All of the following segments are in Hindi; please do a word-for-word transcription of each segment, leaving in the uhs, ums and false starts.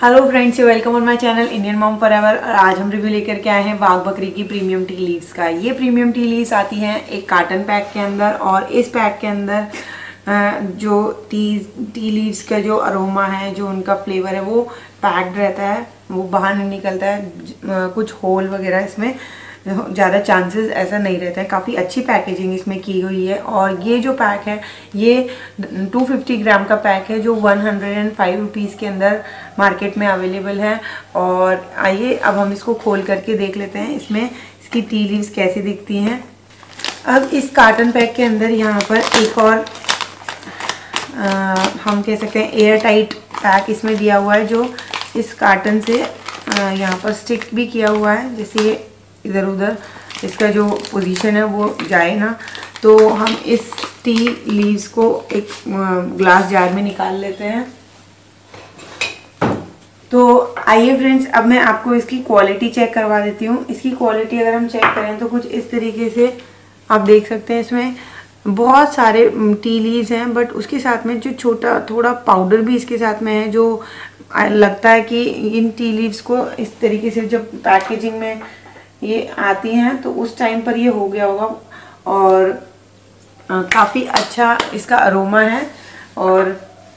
Hello friends, welcome on my channel Indian mom forever. आज हम रिव्यू लेकर के आए हैं बाघ बकरी की प्रीमियम टी लीव्स का। ये प्रीमियम टी लीव्स आती हैं एक कार्टन पैक के अंदर, और इस पैक के अंदर जो टी टी लीव्स का जो अरोमा है, जो उनका फ्लेवर है, वो पैक्ड रहता है, वो बाहर नहीं निकलता है। कुछ होल वगैरह इसमें ज़्यादा चांसेस ऐसा नहीं रहता है। काफ़ी अच्छी पैकेजिंग इसमें की हुई है। और ये जो पैक है ये दो सौ पचास ग्राम का पैक है, जो एक सौ पाँच रुपीस के अंदर मार्केट में अवेलेबल है। और आइए अब हम इसको खोल करके देख लेते हैं इसमें इसकी टी लीव्स कैसी दिखती हैं। अब इस कार्टन पैक के अंदर यहाँ पर एक और आ, हम कह सकते हैं एयर टाइट पैक इसमें दिया हुआ है, जो इस कार्टन से यहाँ पर स्टिक भी किया हुआ है, जैसे इधर उधर इसका जो पोजीशन है वो जाए ना। तो हम इस टी लीव्स को एक ग्लास जार में निकाल लेते हैं। तो आइए फ्रेंड्स, अब मैं आपको इसकी क्वालिटी चेक करवा देती हूँ। इसकी क्वालिटी अगर हम चेक करें तो कुछ इस तरीके से आप देख सकते हैं। इसमें बहुत सारे टी लीव्स हैं, बट उसके साथ में जो छोटा थोड़ा पाउडर भी इसके साथ में है, जो लगता है कि इन टी लीव्स को इस तरीके से जब पैकेजिंग में ये आती हैं तो उस टाइम पर ये हो गया होगा। और काफ़ी अच्छा इसका अरोमा है। और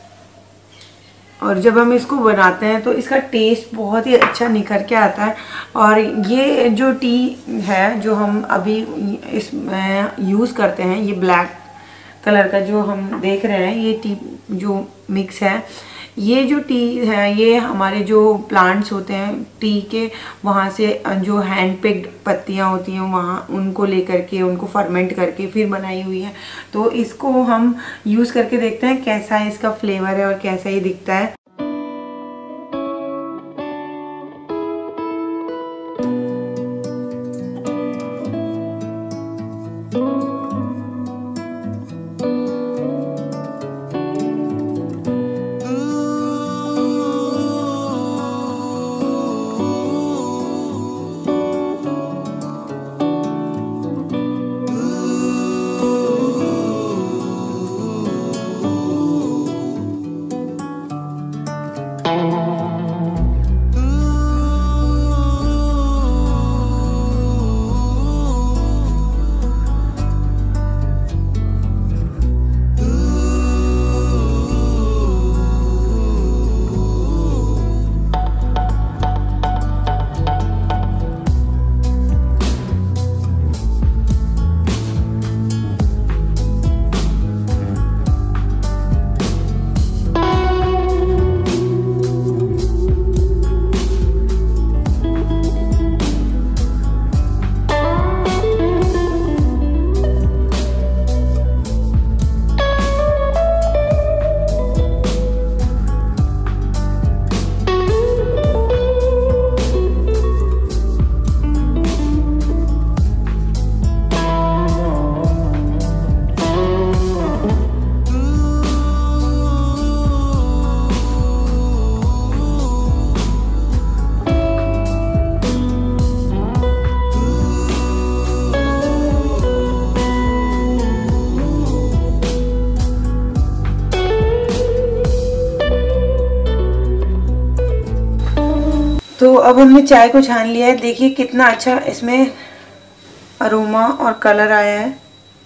और जब हम इसको बनाते हैं तो इसका टेस्ट बहुत ही अच्छा निखर के आता है। और ये जो टी है जो हम अभी इसमें यूज़ करते हैं, ये ब्लैक कलर का जो हम देख रहे हैं, ये टी जो मिक्स है, ये जो टी है ये हमारे जो प्लांट्स होते हैं टी के, वहाँ से जो हैंड पिक्ड पत्तियाँ होती हैं वहाँ उनको लेकर के उनको फर्मेंट करके फिर बनाई हुई है। तो इसको हम यूज़ करके देखते हैं कैसा है इसका फ्लेवर है और कैसा ये दिखता है। तो अब हमने चाय को छान लिया है। देखिए कितना अच्छा इसमें अरोमा और कलर आया है।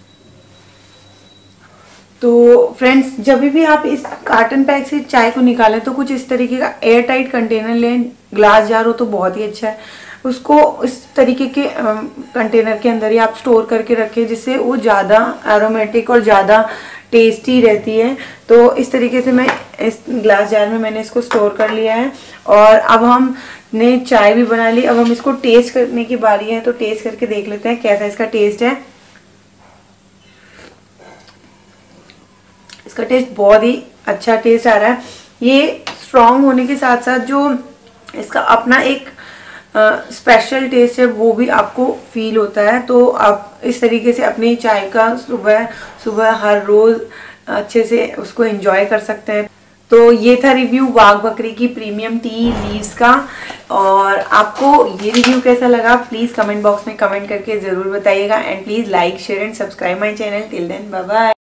तो फ्रेंड्स, जब भी आप इस कार्टन पैक से चाय को निकालें तो कुछ इस तरीके का एयर टाइट कंटेनर लें। ग्लास जार हो तो बहुत ही अच्छा है। उसको इस तरीके के कंटेनर के अंदर ही आप स्टोर करके रखें, जिससे वो ज़्यादा एरोमेटिक और ज़्यादा टेस्टी रहती है। तो इस तरीके से मैं इस ग्लास जार में मैंने इसको स्टोर कर लिया है। और अब हमने चाय भी बना ली। अब हम इसको टेस्ट करने की बारी है, तो टेस्ट करके देख लेते हैं कैसा इसका टेस्ट है। इसका टेस्ट बहुत ही अच्छा टेस्ट आ रहा है। ये स्ट्रॉन्ग होने के साथ साथ जो इसका अपना एक स्पेशल टेस्ट है वो भी आपको फील होता है। तो आप इस तरीके से अपनी चाय का सुबह सुबह हर रोज़ अच्छे से उसको एंजॉय कर सकते हैं। तो ये था रिव्यू बाघ बकरी की प्रीमियम टी लीव्स का। और आपको ये रिव्यू कैसा लगा प्लीज़ कमेंट बॉक्स में कमेंट करके ज़रूर बताइएगा। And please like share and subscribe my channel. Till then bye bye.